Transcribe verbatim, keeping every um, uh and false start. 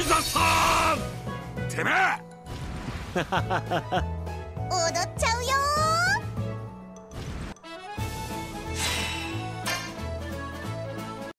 ザさんてめえ踊っちゃうよ